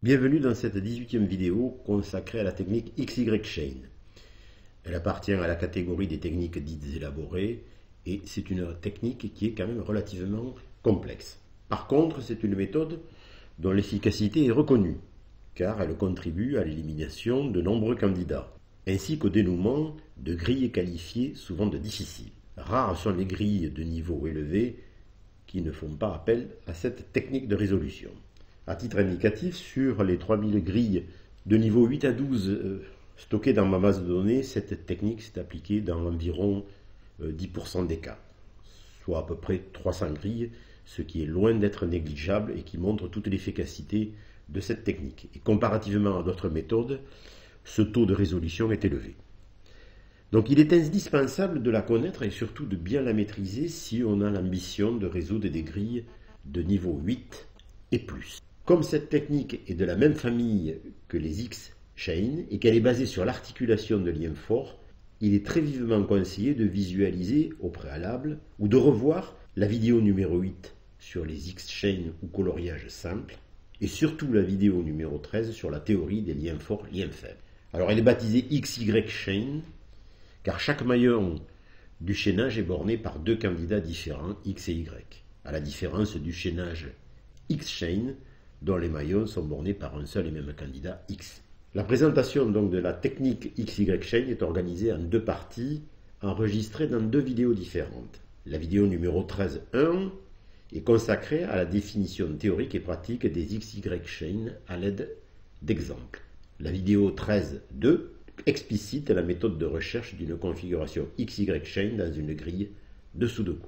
Bienvenue dans cette 18e vidéo consacrée à la technique XY-Chain. Elle appartient à la catégorie des techniques dites élaborées et c'est une technique qui est quand même relativement complexe. Par contre, c'est une méthode dont l'efficacité est reconnue car elle contribue à l'élimination de nombreux candidats ainsi qu'au dénouement de grilles qualifiées souvent de difficiles. Rares sont les grilles de niveau élevé qui ne font pas appel à cette technique de résolution. À titre indicatif, sur les 3000 grilles de niveau 8 à 12 stockées dans ma base de données, cette technique s'est appliquée dans environ 10% des cas, soit à peu près 300 grilles, ce qui est loin d'être négligeable et qui montre toute l'efficacité de cette technique. Et comparativement à d'autres méthodes, ce taux de résolution est élevé. Donc il est indispensable de la connaître et surtout de bien la maîtriser si on a l'ambition de résoudre des grilles de niveau 8 et plus. Comme cette technique est de la même famille que les X-Chain et qu'elle est basée sur l'articulation de liens forts, il est très vivement conseillé de visualiser au préalable ou de revoir la vidéo numéro 8 sur les X-Chain ou coloriage simple et surtout la vidéo numéro 13 sur la théorie des liens forts, liens faibles. Alors elle est baptisée XY-Chain car chaque maillon du chaînage est borné par deux candidats différents X et Y, à la différence du chaînage X-Chain dont les maillons sont bornés par un seul et même candidat X. La présentation donc de la technique XY-Chain est organisée en deux parties, enregistrées dans deux vidéos différentes. La vidéo numéro 13.1 est consacrée à la définition théorique et pratique des XY-Chain à l'aide d'exemples. La vidéo 13.2 explicite la méthode de recherche d'une configuration XY-Chain dans une grille de Sudoku.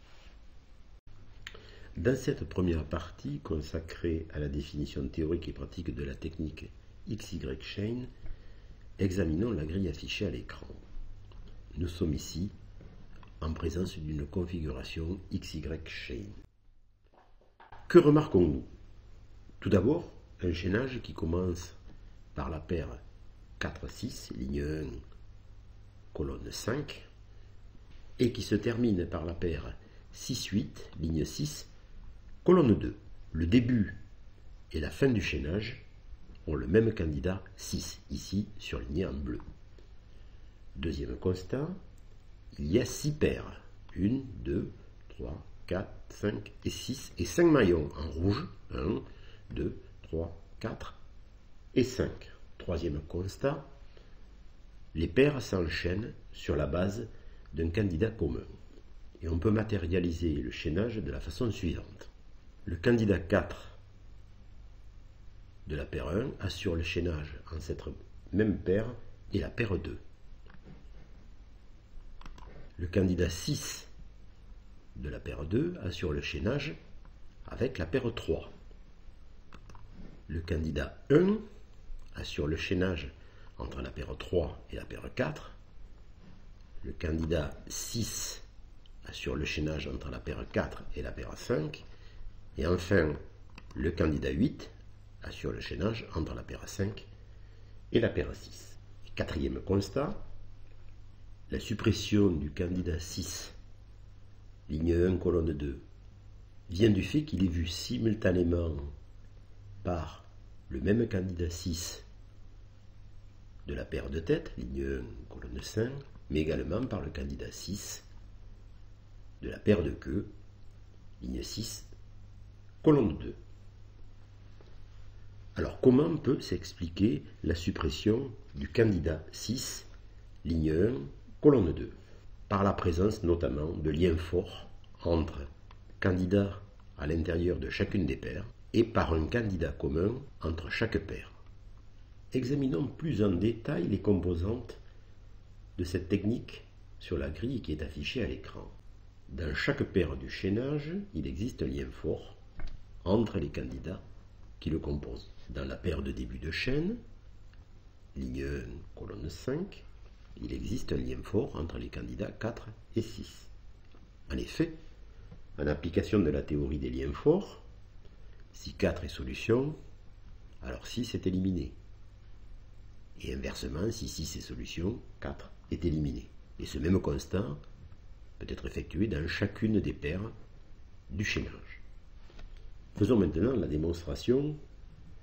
Dans cette première partie consacrée à la définition théorique et pratique de la technique XY-Chain, examinons la grille affichée à l'écran. Nous sommes ici en présence d'une configuration XY-Chain. Que remarquons-nous? Tout d'abord, un chaînage qui commence par la paire 4-6, ligne 1, colonne 5, et qui se termine par la paire 6-8, ligne 6, colonne 2. Le début et la fin du chaînage ont le même candidat 6, ici surligné en bleu. Deuxième constat, il y a 6 paires. 1, 2, 3, 4, 5 et 6, et 5 maillons en rouge. 1, 2, 3, 4 et 5. Troisième constat, les paires s'enchaînent sur la base d'un candidat commun. Et on peut matérialiser le chaînage de la façon suivante. Le candidat 4 de la paire 1 assure le chaînage en cette même paire et la paire 2. Le candidat 6 de la paire 2 assure le chaînage avec la paire 3. Le candidat 1 assure le chaînage entre la paire 3 et la paire 4. Le candidat 6 assure le chaînage entre la paire 4 et la paire 5. Et enfin, le candidat 8 assure le chaînage entre la paire 5 et la paire 6. Quatrième constat, la suppression du candidat 6, ligne 1, colonne 2, vient du fait qu'il est vu simultanément par le même candidat 6 de la paire de tête, ligne 1, colonne 5, mais également par le candidat 6 de la paire de queue, ligne 6, colonne 2. Alors comment peut s'expliquer la suppression du candidat 6, ligne 1, colonne 2? Par la présence notamment de liens forts entre candidats à l'intérieur de chacune des paires et par un candidat commun entre chaque paire. Examinons plus en détail les composantes de cette technique sur la grille qui est affichée à l'écran. Dans chaque paire du chaînage, il existe un lien fort entre les candidats qui le composent. Dans la paire de début de chaîne, ligne 1, colonne 5, il existe un lien fort entre les candidats 4 et 6. En effet, en application de la théorie des liens forts, si 4 est solution, alors 6 est éliminé. Et inversement, si 6 est solution, 4 est éliminé. Et ce même constat peut être effectué dans chacune des paires du chaînage. Faisons maintenant la démonstration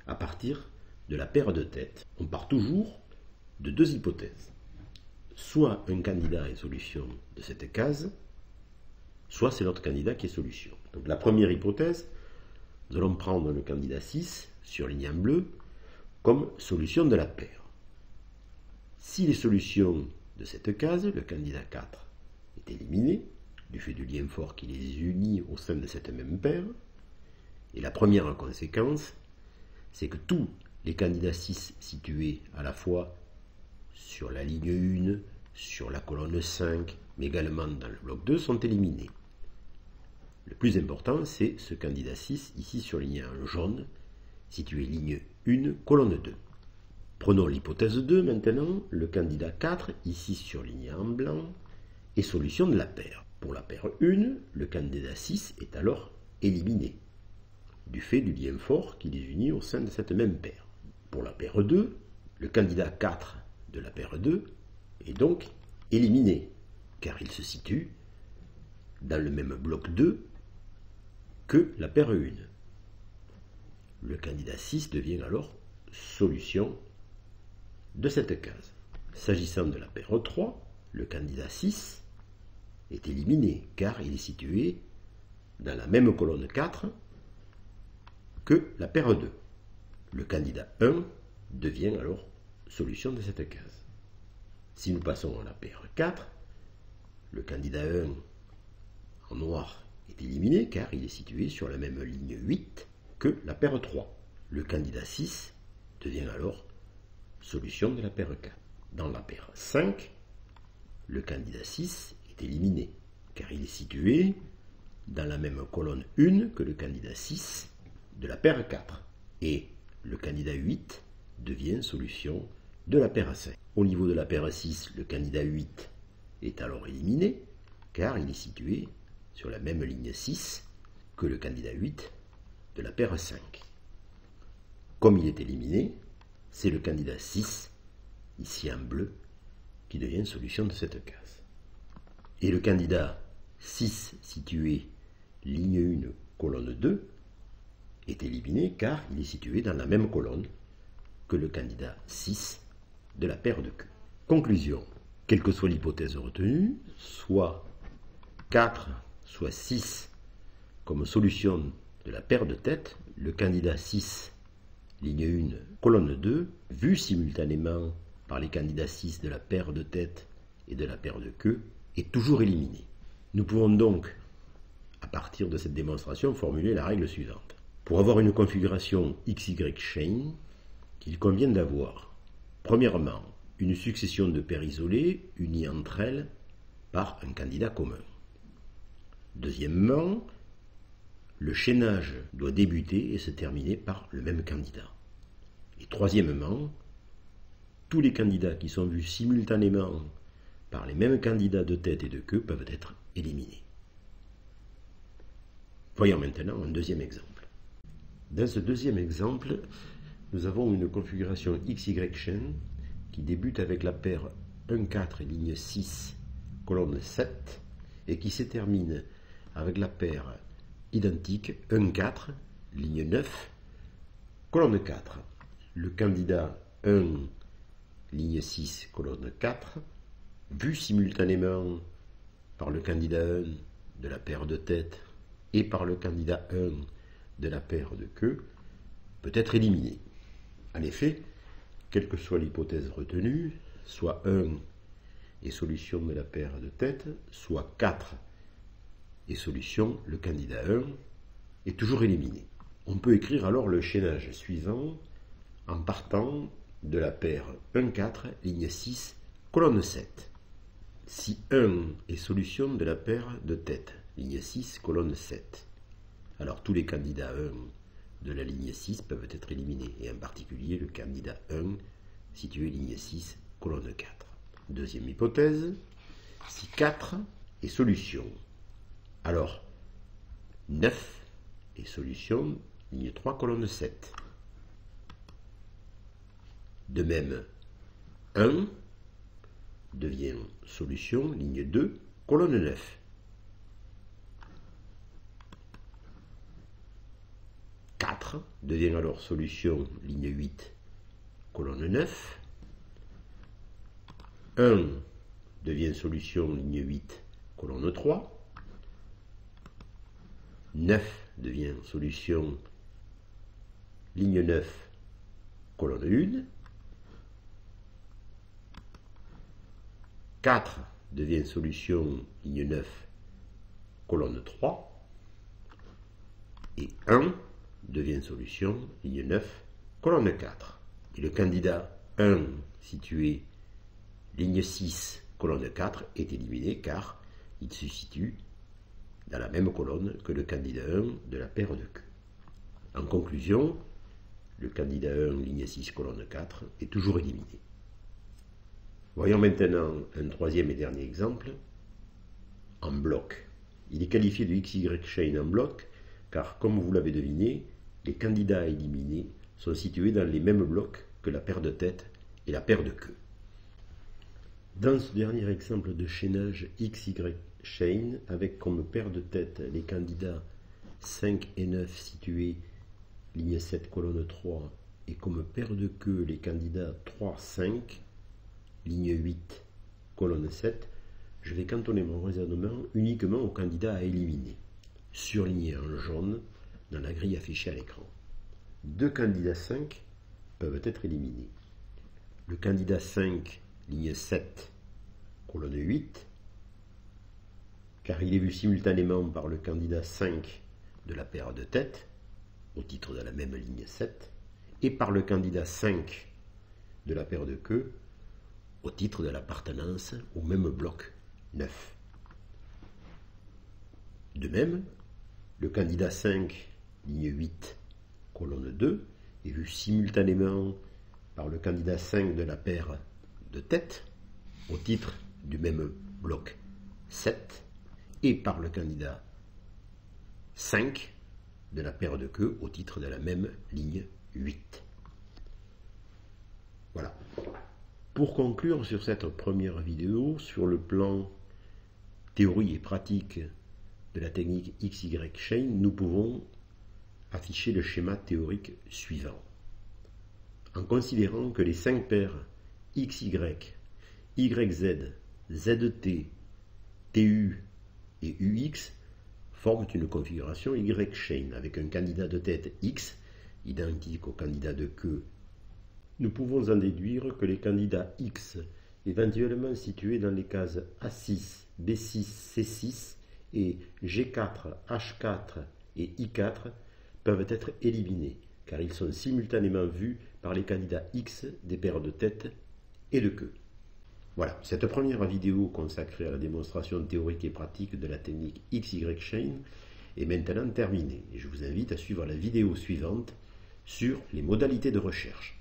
à partir de la paire de têtes. On part toujours de deux hypothèses. Soit un candidat est solution de cette case, soit c'est l'autre candidat qui est solution. Donc la première hypothèse, nous allons prendre le candidat 6, surligné en bleu, comme solution de la paire. Si les solutions de cette case, le candidat 4, est éliminé, du fait du lien fort qui les unit au sein de cette même paire, et la première conséquence, c'est que tous les candidats 6 situés à la fois sur la ligne 1, sur la colonne 5, mais également dans le bloc 2, sont éliminés. Le plus important, c'est ce candidat 6, ici surligné en jaune, situé ligne 1, colonne 2. Prenons l'hypothèse 2 maintenant, le candidat 4, ici surligné en blanc, est solution de la paire. Pour la paire 1, le candidat 6 est alors éliminé, du fait du lien fort qui les unit au sein de cette même paire. Pour la paire 2, le candidat 4 de la paire 2 est donc éliminé, car il se situe dans le même bloc 2 que la paire 1. Le candidat 6 devient alors solution de cette case. S'agissant de la paire 3, le candidat 6 est éliminé, car il est situé dans la même colonne 4 que la paire 2. Le candidat 1 devient alors solution de cette case. Si nous passons à la paire 4, le candidat 1 en noir est éliminé car il est situé sur la même ligne 8 que la paire 3. Le candidat 6 devient alors solution de la paire 4. Dans la paire 5, le candidat 6 est éliminé car il est situé dans la même colonne 1 que le candidat 6 de la paire 4. Et le candidat 8 devient solution de la paire 5. Au niveau de la paire 6, le candidat 8 est alors éliminé, car il est situé sur la même ligne 6 que le candidat 8 de la paire 5. Comme il est éliminé, c'est le candidat 6, ici en bleu, qui devient solution de cette case. Et le candidat 6 situé ligne 1, colonne 2, est éliminé car il est situé dans la même colonne que le candidat 6 de la paire de queue. Conclusion. Quelle que soit l'hypothèse retenue, soit 4, soit 6 comme solution de la paire de têtes, le candidat 6, ligne 1, colonne 2, vu simultanément par les candidats 6 de la paire de têtes et de la paire de queue, est toujours éliminé. Nous pouvons donc, à partir de cette démonstration, formuler la règle suivante. Pour avoir une configuration XY chain, il convient d'avoir, premièrement, une succession de paires isolées unies entre elles par un candidat commun. Deuxièmement, le chaînage doit débuter et se terminer par le même candidat. Et troisièmement, tous les candidats qui sont vus simultanément par les mêmes candidats de tête et de queue peuvent être éliminés. Voyons maintenant un deuxième exemple. Dans ce deuxième exemple, nous avons une configuration XY chain qui débute avec la paire 1, 4, ligne 6, colonne 7, et qui se termine avec la paire identique 1, 4, ligne 9, colonne 4. Le candidat 1, ligne 6, colonne 4, vu simultanément par le candidat 1 de la paire de tête et par le candidat 1 de la paire de queue, peut être éliminé. En effet, quelle que soit l'hypothèse retenue, soit 1 est solution de la paire de tête, soit 4 est solution, le candidat 1 est toujours éliminé. On peut écrire alors le chaînage suivant en partant de la paire 1, 4, ligne 6, colonne 7. Si 1 est solution de la paire de tête, ligne 6, colonne 7, alors tous les candidats 1 de la ligne 6 peuvent être éliminés, et en particulier le candidat 1 situé ligne 6, colonne 4. Deuxième hypothèse, si 4 est solution, alors 9 est solution, ligne 3, colonne 7. De même, 1 devient solution, ligne 2, colonne 9. 4 4 devient alors solution ligne 8, colonne 9. 1 devient solution ligne 8, colonne 3. 9 devient solution ligne 9, colonne 1. 4 devient solution ligne 9, colonne 3. Et 1 devient solution ligne 9, colonne 4. Et le candidat 1 situé ligne 6, colonne 4 est éliminé car il se situe dans la même colonne que le candidat 1 de la paire de queue. En conclusion, le candidat 1, ligne 6, colonne 4, est toujours éliminé. Voyons maintenant un troisième et dernier exemple en bloc. Il est qualifié de XY chain en bloc car, comme vous l'avez deviné, les candidats éliminés sont situés dans les mêmes blocs que la paire de tête et la paire de queue. Dans ce dernier exemple de chaînage XY chain, avec comme paire de tête les candidats 5 et 9 situés ligne 7, colonne 3, et comme paire de queue les candidats 3, 5, ligne 8, colonne 7, je vais cantonner mon raisonnement uniquement aux candidats à éliminer, surlignés en jaune dans la grille affichée à l'écran. Deux candidats 5 peuvent être éliminés. Le candidat 5, ligne 7, colonne 8, car il est vu simultanément par le candidat 5 de la paire de tête, au titre de la même ligne 7, et par le candidat 5 de la paire de queue, au titre de l'appartenance au même bloc 9. De même, le candidat 5, ligne 8, colonne 2, est vu simultanément par le candidat 5 de la paire de tête, au titre du même bloc 7, et par le candidat 5 de la paire de queue au titre de la même ligne 8. Voilà. Pour conclure sur cette première vidéo, sur le plan théorie et pratique de la technique XY chain, nous pouvons afficher le schéma théorique suivant. En considérant que les 5 paires XY, YZ, ZT, TU et UX forment une configuration Y chain avec un candidat de tête X identique au candidat de queue. Nous pouvons en déduire que les candidats X, éventuellement situés dans les cases A6, B6, C6 et G4, H4 et I4, peuvent être éliminés, car ils sont simultanément vus par les candidats X des paires de tête et de queue. Voilà, cette première vidéo consacrée à la démonstration théorique et pratique de la technique XY chain est maintenant terminée, et je vous invite à suivre la vidéo suivante sur les modalités de recherche.